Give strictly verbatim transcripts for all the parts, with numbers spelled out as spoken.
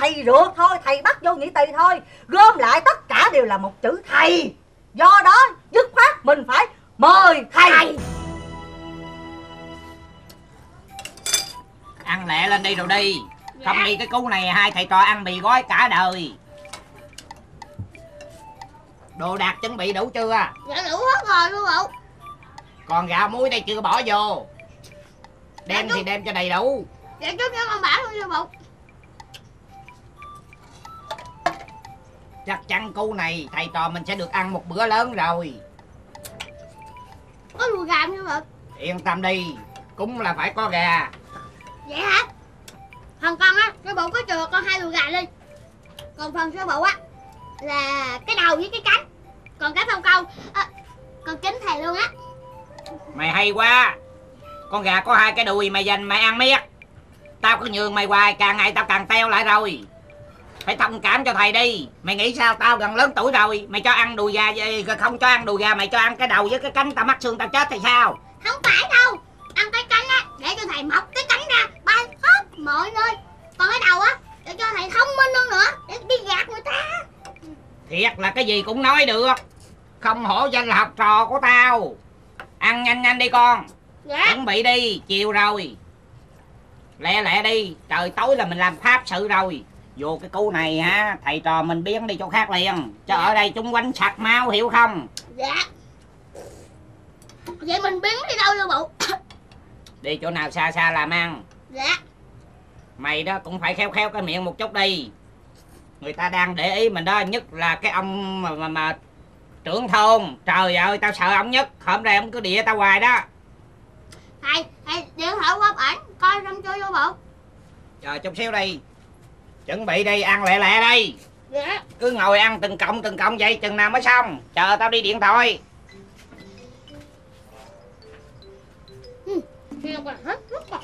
thầy ruột thôi, thầy bắt vô nghĩa tỳ thôi. Gom lại tất cả đều là một chữ thầy. Do đó dứt khoát mình phải mời thầy. Ăn lẹ lên đi rồi đi. Dạ. Không đi cái cú này hai thầy trò ăn mì gói cả đời. Đồ đạc chuẩn bị đủ chưa? Dạ đủ hết rồi luôn bộ. Còn gạo muối đây chưa bỏ vô. Đem dạ, thì đem cho đầy đủ. Dạ chút cho con bảo luôn nha bộ. Chắc chắn cú này thầy trò mình sẽ được ăn một bữa lớn rồi. Có đùi gà nha bộ. Yên tâm đi, cúng là phải có gà. Vậy hả? Phần con á, cái bộ có chừa con hai đùi gà đi. Còn phần sơ bộ á là cái đầu với cái cánh. Còn cái phong câu à, con kính thầy luôn á. Mày hay quá. Con gà có hai cái đùi mày dành mày ăn miết. Tao cứ nhường mày hoài, càng ngày tao càng teo lại rồi. Phải thông cảm cho thầy đi. Mày nghĩ sao, tao gần lớn tuổi rồi, mày cho ăn đùi gà, không cho ăn đùi gà, mày cho ăn cái đầu với cái cánh, tao mắc xương tao chết thì sao? Không phải đâu. Ăn cái cánh á để cho thầy mọc cái cánh ra bay hết mọi nơi. Còn cái đầu á để cho thầy thông minh hơn nữa, để đi gạt người ta. Thiệt là cái gì cũng nói được. Không hổ danh là học trò của tao. Ăn nhanh nhanh đi con. Dạ. Chuẩn bị đi, chiều rồi. Lẹ lẹ đi, trời tối là mình làm pháp sự rồi. Vô cái cú này hả, thầy trò mình biến đi chỗ khác liền. Chứ dạ. Ở đây chúng quánh sặc máu hiểu không? Dạ. Vậy mình biến đi đâu vô bộ? Đi chỗ nào xa xa làm ăn. Dạ. Mày đó cũng phải khéo khéo cái miệng một chút đi. Người ta đang để ý mình đó, nhất là cái ông mà, mà, mà trưởng thôn. Trời ơi tao sợ ổng nhất. Hôm nay ổng cứ đĩa tao hoài đó. Thầy, thầy điện thoại qua ảnh coi xong chơi vô bộ. Chờ chút xíu đi. Chuẩn bị đi, ăn lẹ lẹ đi. Dạ. Cứ ngồi ăn từng cọng từng cọng vậy, chừng nào mới xong. Chờ tao đi điện thoại. Ừ, hết rất rồi.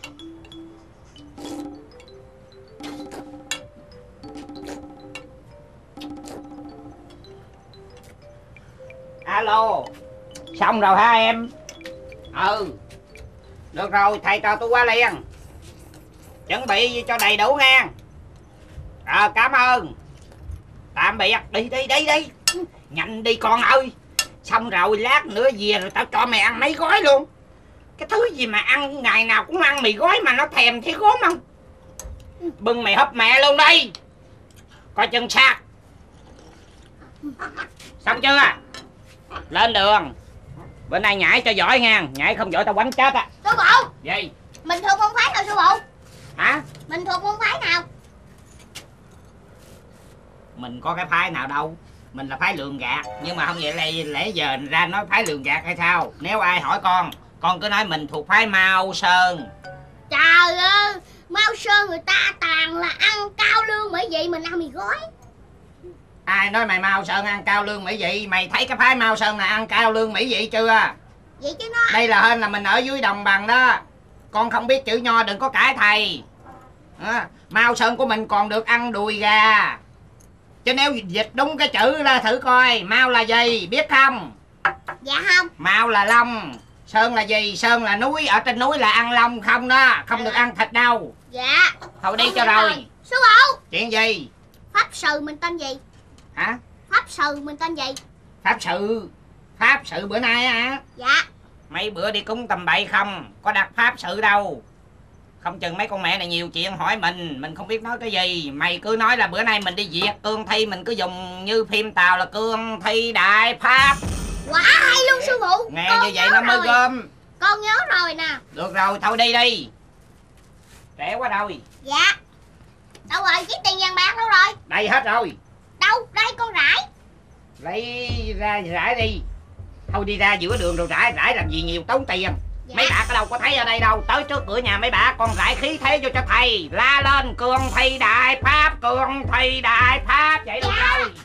Alo. Xong rồi hả em? Ừ. Được rồi, thầy trò tôi qua liền. Chuẩn bị cho đầy đủ nha. Ờ, cảm ơn. Tạm biệt. Đi đi đi đi. Nhanh đi con ơi. Xong rồi lát nữa về rồi tao cho mày ăn mấy gói luôn. Cái thứ gì mà ăn ngày nào cũng ăn mì gói mà nó thèm thấy gốm không? Bưng mày hấp mẹ luôn đi. Coi chừng sạc. Xong chưa? Lên đường. Bữa nay nhảy cho giỏi nha. Nhảy không giỏi tao quánh chết á. Sư bộ. Gì? Mình thuộc môn phái nào sư bộ? Hả? Mình thuộc môn phái nào? Mình có cái phái nào đâu. Mình là phái lường gạt. Nhưng mà không vậy là lẽ giờ ra nói phái lường gạt hay sao? Nếu ai hỏi con, con cứ nói mình thuộc phái Mao Sơn. Trời ơi, Mao Sơn người ta toàn là ăn cao lương mỹ vị, mình ăn mì gói. Ai nói mày Mao Sơn ăn cao lương mỹ vị? Mày thấy cái phái Mao Sơn này ăn cao lương mỹ vị chưa? Vậy chứ nó. Đây là hên là mình ở dưới đồng bằng đó. Con không biết chữ nho đừng có cãi thầy à, Mao Sơn của mình còn được ăn đùi gà. Chứ nếu dịch đúng cái chữ ra thử coi. Mao là gì biết không? Dạ không. Mao là long. Sơn là gì? Sơn là núi. Ở trên núi là ăn long không đó. Không à. Được ăn thịt đâu. Dạ. Thôi đi cho rồi. rồi Sư bộ. Chuyện gì? Pháp sư mình tên gì? Hả? Pháp sư mình tên gì? Pháp sự. Pháp sự bữa nay hả? Dạ. Mấy bữa đi cúng tầm bậy không? Có đặt pháp sự đâu. Không chừng mấy con mẹ này nhiều chuyện hỏi mình. Mình không biết nói cái gì. Mày cứ nói là bữa nay mình đi diệt cương thi. Mình cứ dùng như phim Tàu là cương thi đại pháp. Quá hay luôn sư phụ. Nghe con như vậy nó mới gom. Con nhớ rồi nè. Được rồi, thôi đi đi. Rẻ quá rồi. Dạ. Đâu rồi, chiếc tiền vàng bạc đâu rồi? Đây hết rồi. Đâu, đây con rải. Lấy ra rải đi. Thôi đi ra giữa đường rồi rải. Rải làm gì nhiều tốn tiền. Dạ. Mấy bà có đâu có thấy ở đây đâu. Tới trước cửa nhà mấy bà con rải khí thế vô cho thầy. La lên cương thi đại pháp. Cương thi đại pháp. Vậy được dạ. Rồi.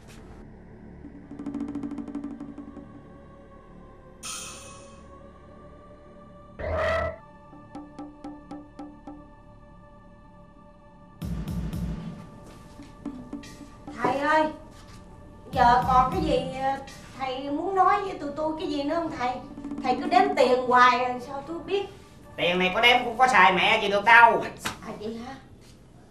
Thầy ơi, giờ còn cái gì thầy muốn nói với tụi tôi cái gì nữa không thầy? Thầy cứ đếm tiền hoài sao tôi biết. Tiền này có đếm cũng có xài mẹ gì được đâu. À vậy hả? Thấy thầy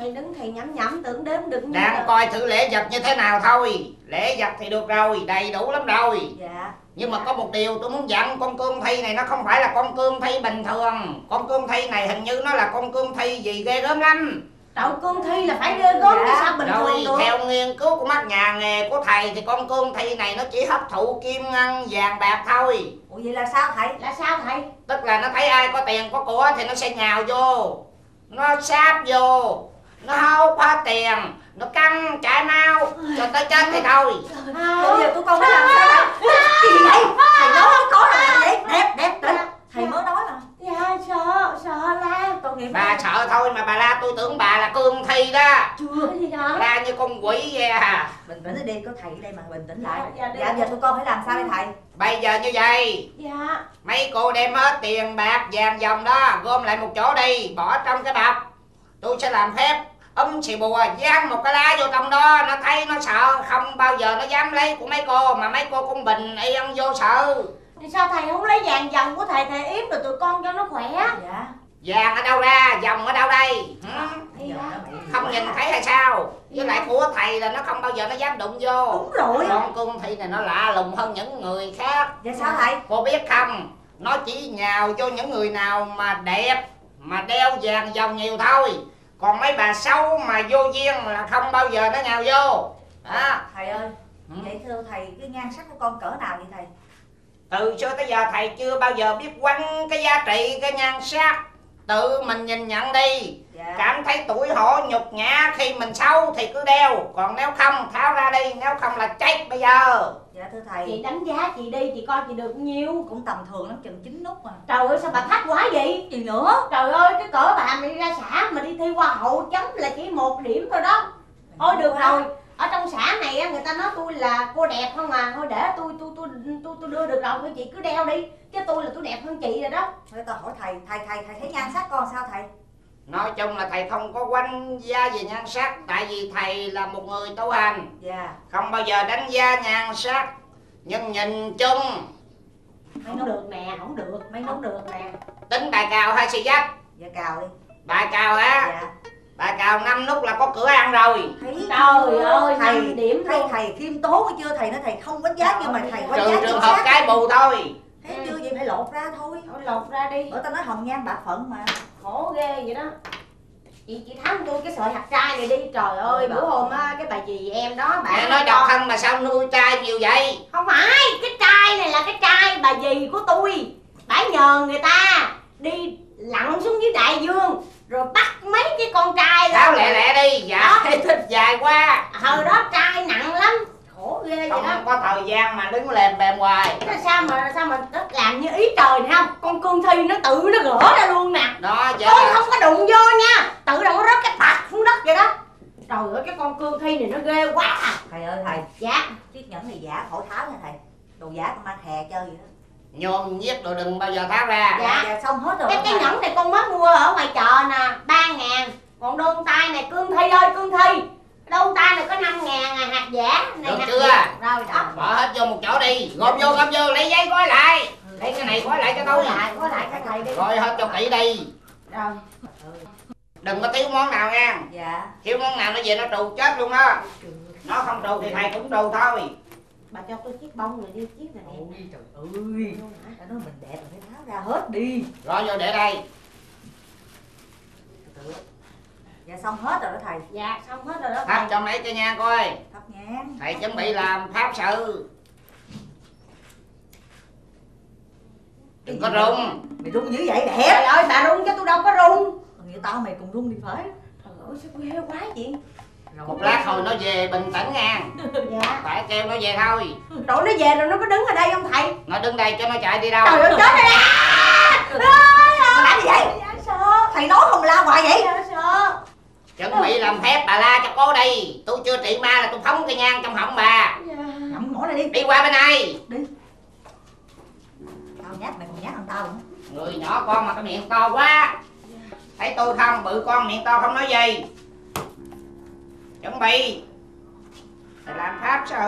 thầy đứng thầy nhẩm nhẩm tưởng đếm được như đang là... coi thử lễ vật như thế nào thôi. Lễ vật thì được rồi, đầy đủ lắm rồi. Dạ. Nhưng mà có một điều tôi muốn dặn, con cương thi này nó không phải là con cương thi bình thường. Con cương thi này hình như nó là con cương thi gì ghê gớm lắm. Trời, cương thi là phải ghê gớm chứ sao bình Rồi, thường được. theo nghiên cứu của mắt nhà nghề của thầy thì con cương thi này nó chỉ hấp thụ kim ngân vàng bạc thôi. Ủa vậy là sao thầy? Là sao thầy? Tức là nó thấy ai có tiền có của thì nó sẽ nhào vô, nó sáp vô, nó hâu qua tiền, nó căng chạy mau cho tới chết thì thôi. Bây giờ tụi con phải làm sao đây? Gì vậy? Thầy nói có là vậy. Đẹp đẹp đẹp. Thầy mới nói mà. Dạ sợ, sợ la. Tội nghiệp. Bà sợ thôi mà bà la, tôi tưởng bà là cương thi đó. Chưa gì hả? La như con quỷ vậy à. Bình tĩnh đi, có thầy ở đây mà, bình tĩnh lại. Dạ, dạ, Dạ giờ tụi con phải làm sao đây thầy? Bây giờ như vậy, Dạ. mấy cô đem hết tiền bạc vàng dòng đó gom lại một chỗ đi, bỏ trong cái bọc. Tôi sẽ làm phép ấm xì bùa, dán một cái lá vô trong đó, nó thấy nó sợ, không bao giờ nó dám lấy của mấy cô, mà mấy cô cũng bình yên vô sợ. Thì sao thầy không lấy vàng dòng của thầy, thầy yếm rồi tụi con cho nó khỏe. Dạ. Vàng ở đâu ra, dòng ở đâu đây? Hả? Dạ. Không nhìn thấy hay sao? Với lại của thầy là nó không bao giờ nó dám đụng vô. Đúng rồi. Con cương thi này nó lạ lùng hơn những người khác. Dạ sao thầy? Cô biết không, nó chỉ nhào vô những người nào mà đẹp, mà đeo vàng dòng nhiều thôi. Còn mấy bà xấu mà vô duyên là không bao giờ nó nhào vô. Đó. Thầy ơi, Ừ. vậy thưa thầy, cái nhan sắc của con cỡ nào vậy thầy? Từ xưa tới giờ thầy chưa bao giờ biết quanh cái giá trị cái nhan sắc. Tự mình nhìn nhận đi. Dạ. Cảm thấy tủi hổ nhục nhã khi mình xấu thì cứ đeo, còn nếu không tháo ra đi, nếu không là chết bây giờ. Dạ thưa thầy. Chị đánh giá chị đi, chị coi chị được nhiêu. Cũng tầm thường lắm, chừng chín nút mà. Trời ơi sao bà thách quá vậy? Gì nữa? Trời ơi cái cỡ bà mà đi ra xã mà đi thi hoa hậu chấm là chỉ một điểm thôi đó. Thôi được rồi, ở trong xã này á, người ta nói tôi là cô đẹp không à, thôi để tôi tôi tôi tôi tôi đưa được rồi, thôi chị cứ đeo đi, chứ tôi là tôi đẹp hơn chị rồi đó. Thôi tao hỏi thầy, thầy thầy thầy thấy nhan sắc con sao thầy? Nói chung là thầy không có đánh giá về nhan sắc, tại vì thầy là một người tu hành, Dạ. không bao giờ đánh giá nhan sắc. Nhưng nhìn chung Mấy không được nè, không được, mấy không được nè. tính bài cào hay xì dách? Dạ cào đi. Bài cào á? Dạ. Bài cào năm nút là có cửa ăn rồi. Thấy Trời ơi, thầy năm điểm thấy luôn. thầy khiêm tốn hay chưa? Thầy nói thầy không đánh giá nhưng mà thầy đánh Trừ giá trường chính hợp xác. cái bù thôi. Thấy chưa, vậy phải lột ra thôi. Thôi lột ra đi. Ở tao nói hồng nhan bạc phận mà. Khổ ghê vậy đó. Chị chị thắng tôi cái sợi hạt trai này đi. Trời ơi bữa hôm á cái bà dì em đó bà Mẹ nói độc thân mà sao nuôi trai nhiều vậy? không phải, cái trai này là cái trai bà dì của tôi. Bà nhờ người ta đi lặn xuống dưới đại dương rồi bắt mấy cái con trai đó. Tháo lẹ lẹ đi, dạ thích dài quá. Hồi đó trai nặng lắm. Khổ ghê vậy đó. Không có thời gian mà đứng lèm bèm hoài. Thế sao mà sao mà nó làm như ý trời này không? Con cương thi nó tự nó gỡ ra luôn nè. Đó vậy Tôi là... không có đụng vô nha. Tự động nó rớt cái bạc xuống đất vậy đó. Trời ơi cái con cương thi này nó ghê quá à. Thầy ơi thầy, Dạ. chiếc nhẫn này giả khỏi tháo nha thầy. Đồ giả con mang hè chơi vậy đó. Nhôm nhiếc đồ đừng bao giờ tháo ra. Dạ. Dạ xong hết rồi. Cái đó cái thầy. nhẫn này con mới mua ở ngoài chợ nè, ba ngàn. Còn đôn tay này cương thi ơi cương thi. Đôn tay này có năm ngàn à, hạt giả. Này Được hạt chưa? giả. Rồi đó. Bỏ hết vô một chỗ đi. Gom vô gom vô lấy giấy gói lại. Lấy cái này gói lại cho tôi. Gói lại, gói lại cho thầy đi. Gói hết cho kỹ đi. Rồi. Đừng có thiếu món nào nha. Dạ. Thiếu món nào nó về nó trù chết luôn đó. Nó không trù thì thầy cũng trù thôi. Bà cho tôi chiếc bông này đi, chiếc này Ôi đẹp. trời ơi. Tao nói mình đẹp rồi phải tháo ra hết đi. Rồi vô để đây. Dạ xong hết rồi đó thầy. Dạ xong hết rồi đó Thắp thầy. cho mấy cái nha coi. Thắp nhang. Thầy chuẩn bị làm pháp sự. Đừng có rung. Mày rung dữ vậy Trời đẹp. ơi bà rung chứ tôi đâu có rung. Người tao mày cùng rung đi phải. Trời ơi sao ghê quá chị. Một lát hồi nó về bình tĩnh nha. Dạ. Phải kêu nó về thôi. Rồi nó về rồi nó có đứng ở đây không thầy? Nó đứng đây cho nó chạy đi đâu. Trời ơi chết rồi đó. Mày làm gì vậy? Dạ sợ. Thầy nói không la hoài vậy. Dạ sợ. Chuẩn bị làm phép bà la cho cô đi. Tôi chưa trị ma là tôi phóng cái nhang trong họng bà. Dạ. Ngậm ngõ này đi. Đi qua bên này. Đi. Tao nhát mày còn nhát hơn tao nữa. Người nhỏ con mà cái miệng to quá. Thấy tôi không, bự con miệng to không nói gì. Chuẩn bị. Để làm pháp sự.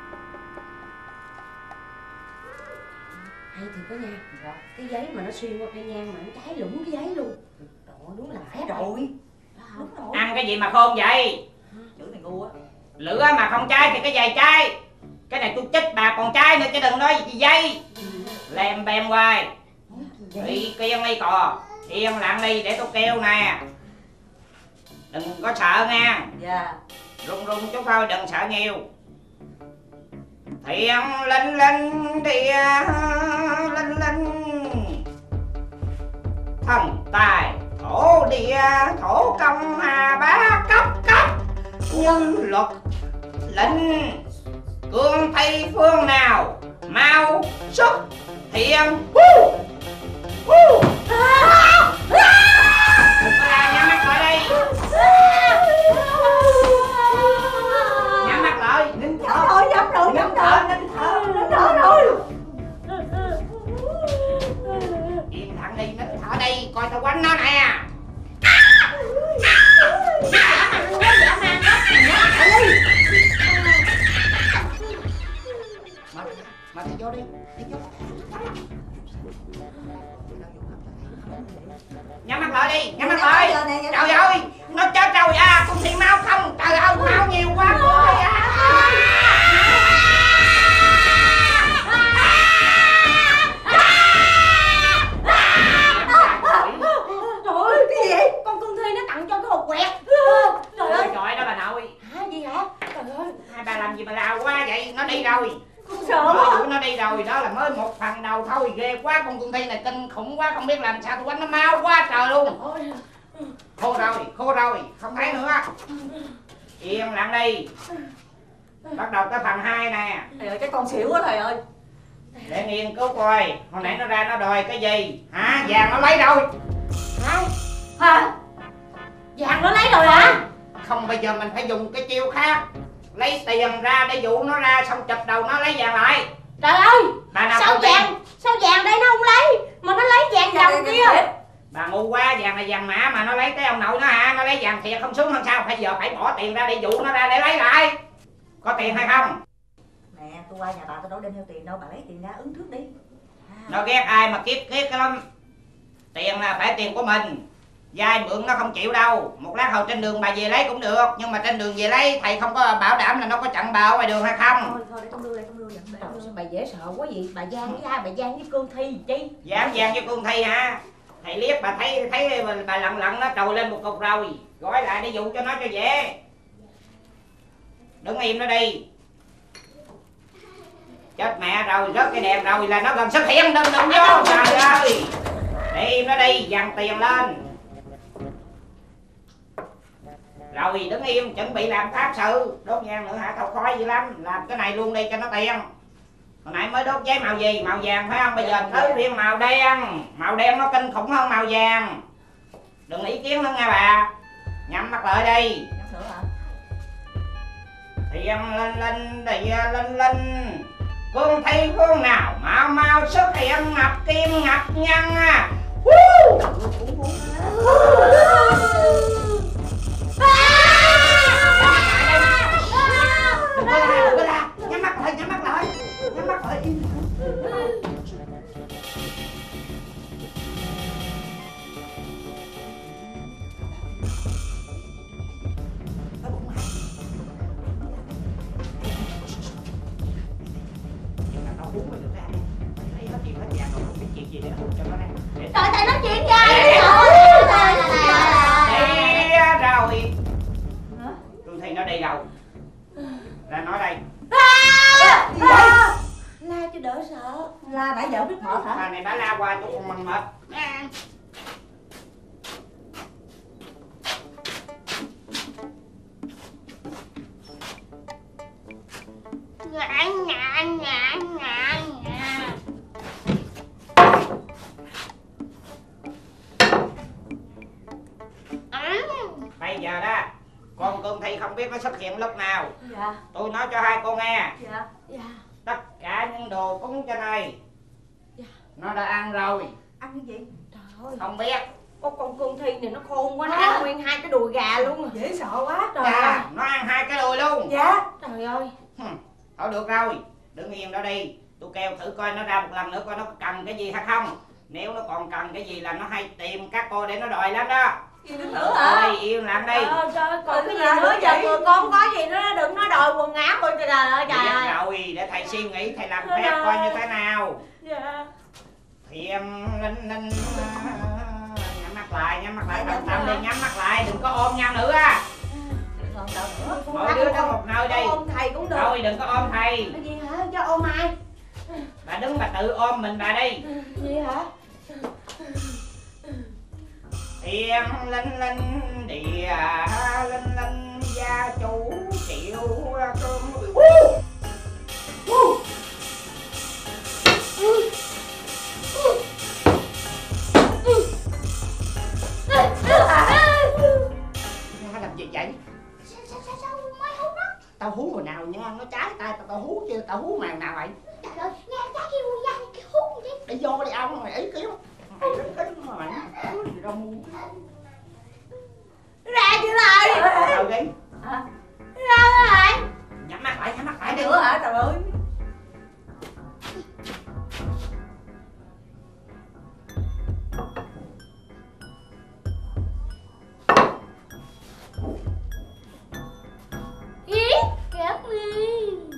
Hay thì có nha. Cái giấy mà nó xuyên qua cây nhang mà nó cháy lủng cái giấy luôn. Trời ơi, đúng là Phải phép rồi. Đó hả? Ăn cái gì mà khôn vậy? Chữ này ngu á. Lửa mà không cháy thì cái giày cháy. Cái này tôi chích bà còn cháy nữa chứ đừng nói gì dây. Lem bem hoài. Đi kiêng đi cò. Yên lặng đi để tôi kêu nè. Đừng có sợ nha. Dạ. Run run chút thôi đừng sợ nhiều. Thiện linh linh địa linh linh. Thần tài thổ địa thổ công hà bá cấp cấp. Nhân luật linh. Cương thi phương nào mau xuất hiện. Hú hú. Đừng có la, nhắm mắt lại đi. Nhắm mắt lại. Nhắm rồi, nhắm rồi, nhắm rồi, nín thở, nín thở rồi. Yên thẳng đi, nín thở đi, coi tao quánh nó nè. Mà mà đi vô đi, đi vô. Nhắm mắt lại đi, nhắm mắt lại. Trời ơi, nó chết rồi à, con thì máu không, trời ơi, máu nhiều quá rồi à. Trời ơi, cái gì vậy? Con cương thi nó tặng cho cái hộp quẹt. Trời ơi. Trời đó bà nội. Hả, gì hả? Trời ơi. Hai bà làm gì mà lao quá vậy, nó đi rồi. Con sợ Mới quá. dụ nó đi rồi, đó là mới một phần đầu thôi, ghê quá, con cương thi này kinh khủng quá, không biết làm sao tôi quánh nó mau quá trời luôn. Khô rồi, khô rồi, không thấy nữa. Yên lặng đi. Bắt đầu tới phần hai nè. Thầy ơi, cái con xỉu quá thầy ơi. Để nghiên cứu coi, hồi nãy nó ra nó đòi cái gì? Hả? Vàng nó lấy rồi. Hả? Hả? Vàng nó lấy rồi hả? Không, bây giờ mình phải dùng cái chiêu khác. Lấy tiền ra để dụ nó ra, xong chụp đầu nó lấy vàng lại. Trời ơi, Bà nào sao không tin? vàng, sao vàng đây nó không lấy, mà nó lấy vàng dòng kia. Bà ngu quá, vàng là vàng mã mà nó lấy cái ông nội nó hả? Nó lấy vàng thiệt không xuống hơn sao? Bây giờ phải bỏ tiền ra để dụ nó ra để lấy lại. Có tiền hay không? Nè, tôi qua nhà bà tôi đâu đem theo tiền đâu, bà lấy tiền ra ứng trước đi. Nó ghét ai mà kiếp kiếp cái lắm. Tiền là phải tiền của mình. Vay mượn nó không chịu đâu. Một lát hồi trên đường bà về lấy cũng được. Nhưng mà trên đường về lấy thầy không có bảo đảm là nó có chặn bà ở ngoài đường hay không. Thôi, thôi, để con đưa đây, con đưa dẫn đây. Sao bà dễ sợ quá vậy? Bà Giang với ai? Bà Giang với Cương Thi chi? Dám vàng với cương thi hả? Thầy liếc bà thấy thấy bà, bà lặng lặng nó trồi lên một cục rồi. Gói lại để dụ cho nó cho dễ. Đứng im nó đi. Chết mẹ rồi, rớt cái đèn rồi là nó gần xuất hiện, đừng đừng vô. Trời ơi. Để im nó đi, dằn tiền lên. Rồi đứng im, chuẩn bị làm pháp sự. Đốt nhang nữa hả? Tao khói dữ lắm. Làm cái này luôn đi cho nó tiền. Hồi nãy mới đốt giấy màu gì? Màu vàng phải không? Bây giờ tới riêng màu đen. Màu đen nó kinh khủng hơn màu vàng. Đừng ý kiến nữa nha bà. Nhắm mắt lại đi. Nhắm nữa hả? Thiền linh linh địa linh linh. Cương thi phương nào mau mau xuất hiện, ngập kim ngập nhân. Woo! Đừng có la, đừng có la. Nhắm mắt lại, nhắm mắt lại. Nhắm mắt lại. Trời, thầy nói chuyện với ai vậy? Đi rồi. Tôi thấy nó đi đâu? Ra nói đây. La cho đỡ sợ. La nãy giờ biết mệt hả? Bà này bà la qua tôi còn mần mệt. Ngã ngã ngã ngã ngã. Bây giờ đó, con cương thi không biết nó xuất hiện lúc nào. Dạ. Tôi nói cho hai cô nghe. Dạ. Dạ. Tất cả những đồ cúng cho này Dạ. nó đã ăn rồi. Ăn cái gì? Trời ơi, Không biết. con con Cương Thi này nó khôn quá, nó ăn nguyên hai cái đùi gà luôn à. Dễ sợ quá. Trời ơi. Chà, nó ăn hai cái đùi luôn. Dạ. Trời ơi. Hừm, thôi được rồi, đứng yên đó đi. Tôi kêu thử coi nó ra một lần nữa coi nó cần cái gì hay không. Nếu nó còn cần cái gì là nó hay tìm các cô để nó đòi lắm đó. Gì nữa hả? Thôi im lặng đi. Ờ, trời, còn cái gì nữa giờ người con có gì nữa đừng nói đòi quần áo rồi trời ơi trời Biết ơi. rồi, để thầy suy nghĩ, thầy làm phép coi như thế nào. Dạ. Thiêm linh linh nhắm mắt lại, nhắm mắt lại, tâm tâm đi, nhắm mắt lại, đừng có ôm nhau nữa. Mỗi đứa có một nơi đi. Ôm thầy cũng được. Thôi đừng có ôm thầy. Cái gì hả? Cho ôm ai? Bà đứng bà tự ôm mình bà đi. Gì hả? Thiêm linh linh địa linh linh gia chủ chịu cơm. Nó làm gì vậy? Sao sao sao sao mới hút đó? Tao hú hồi nào nha, nó trái tay tao, tao hú chưa, tao hú màn nào vậy? Trời ơi, nghe trái kia vui da cái hút gì? Đi vô đi ông mày ấy kiếm. Mày đứng kính mà mày gì đâu mua. Ra chưa lại? Đâu đi. Hả? Ra lại. Nhắm mắt lại, nhắm mắt lại đi. Nữa hả trời ơi. Ý, cảm ơn.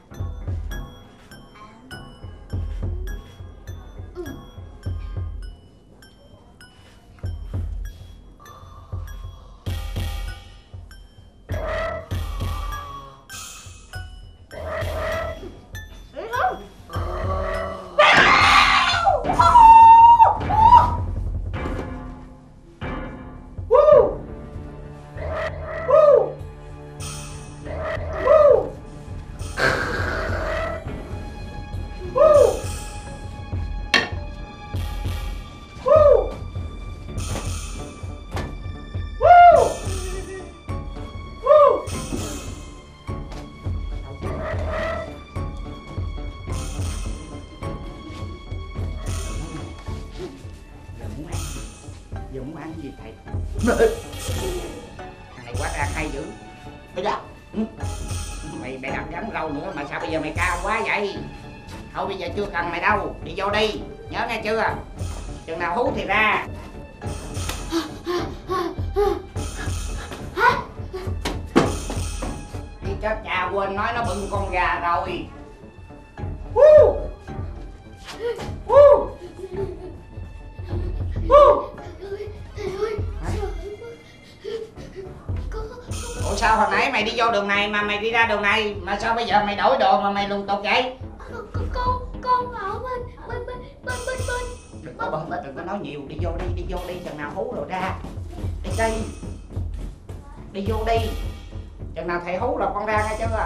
Giờ muốn ăn gì thầy? Thằng này quá ra hay dữ. Bây giờ mày mày làm dám lâu nữa mà sao bây giờ mày cao quá vậy? Thôi bây giờ chưa cần mày đâu, đi vô đi, nhớ nghe chưa? Chừng nào hú thì ra. Đi chết cha quên nói nó bưng con gà rồi. Woo! Woo! Woo! Ủa sao hồi nãy mày đi vô đường này mà mày đi ra đường này mà sao bây giờ mày đổi đồ mà mày lùng tục vậy? Con con con ở bên bên bên bên bên bên. Đừng có bấm đừng có nói nhiều, đi vô đi, đi vô đi, chừng nào hú rồi ra. Đi đi. Đi vô đi. Chừng nào thầy hú rồi con ra nghe chưa?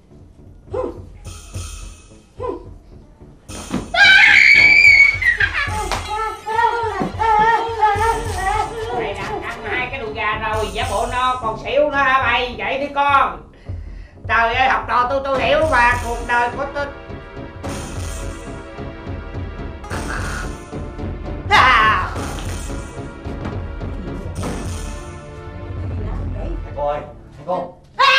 Mày đã ăn hai cái đùi gà rồi, giả bộ no còn xỉu nữa hả mày? Vậy đi con. Trời ơi, học trò tôi tôi hiểu mà, cuộc đời của tôi. À. Thầy cô ơi, thầy cô.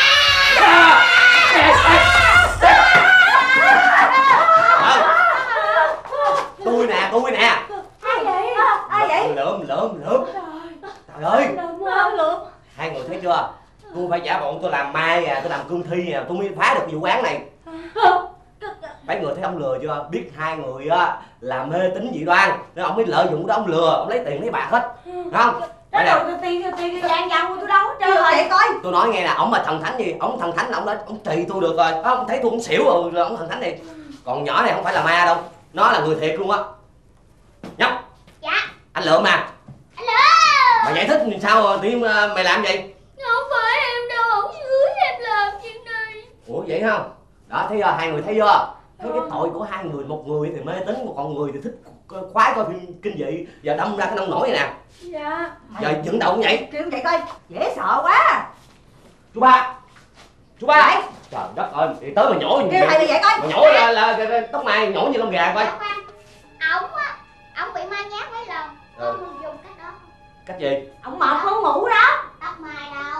Tôi nè, tôi nè. Ai vậy? Ai vậy? Lượm, lượm, lượm. Trời ơi. Lượm lượm. Hai người thấy chưa? Tôi phải giả bộ tôi làm mai à, tôi làm cương thi à, tôi mới phá được vụ án này. Mấy người thấy ông lừa chưa? Biết hai người á là mê tín dị đoan nên ông mới lợi dụng đó, ông lừa, ông lấy tiền lấy bạc hết. Đúng không? Đó rồi tôi tiền tiền vàng vàng của tôi đâu hết trơn rồi. coi. Tôi nói nghe nè, ông mà thần thánh gì, ông thần thánh là ông đã ông trị tôi được rồi. Ông thấy tôi cũng xỉu rồi là ông thần thánh này. Còn nhỏ này không phải là ma đâu, nó là người thiệt luôn á. Nhóc. Dạ. Anh Lượm mà. Anh Lượm. Mày giải thích thì sao tự nhiên mày làm gì? Không phải em đâu, ông dưới em làm chuyện này. Ủa vậy không? Đó thấy chưa, hai người thấy chưa? Thấy cái tội của hai người, một người thì mê tín, một con người thì thích khoái coi phim kinh dị, giờ đâm ra cái nông nổi này nè. Dạ. Giờ dựng đầu cũng vậy. Kêu vậy coi, dễ sợ quá. Chú ba. Chú ba. Đấy. Trời đất ơi, đi tới mà nhổ như kêu thầy như vậy coi. mà nhổ là, là, là, là tóc mai nhổ như lông gà coi. Ổng á, ổng bị ma nhát mấy lần. Con ừ. dùng cách đó. Cách gì? Ông mệt không ngủ đó. Tóc mai đâu?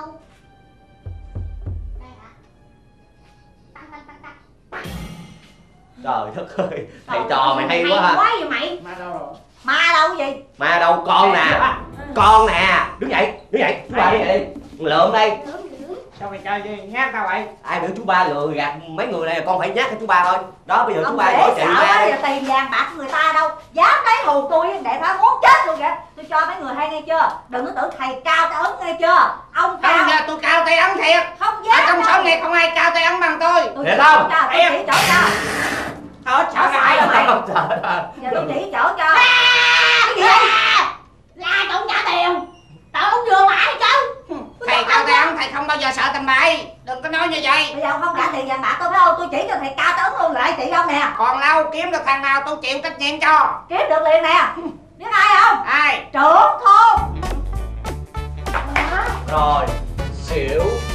Đây hả? Tăng tăng tăng tăng. Trời đất ơi, thầy trò mày hay quá ha. Quá vậy mày. Ma đâu rồi? Ma đâu gì? Ma đâu con nè. Con nè, đứng dậy, đứng dậy, chú ba đứng dậy đi. Lượm đây. Sao mày chơi gì nhát tao vậy? Ai biểu chú ba lừa gạt mấy người này, con phải nhắc cho chú ba thôi. Đó bây giờ ông chú ba dễ hỏi chị sợ ra quá, đi. giờ tiền vàng bạc của người ta đâu dám lấy hù tôi để phải muốn chết luôn kìa. Tôi cho mấy người hay nghe chưa, đừng có tưởng thầy cao tay ấn nghe chưa. Ông cao Không, giờ tôi cao tay ấn thiệt. không Ở dám trong đâu. xóm này không ai cao tay ấn bằng tôi. Tôi Thiệt chỉ không? chỗ cho, tôi chỉ chỗ cho. Ờ, Sợ sai rồi mày. Trời ơi. Giờ tôi chỉ chỗ cho. Cái gì vậy? La cậu trả tiền. Tao không vừa mãi chứ. Thầy cao tay ấn, thầy không bao giờ sợ tầm bậy. Đừng có nói như vậy. Bây giờ ông không trả tiền vàng bạc tôi phải không, tôi chỉ cho thầy cao tay ấn luôn lại chị ông nè. Còn lâu kiếm được thằng nào tôi chịu trách nhiệm cho. Kiếm được liền nè. Biết ai không? Ai? Trưởng thôn. Rồi, xỉu.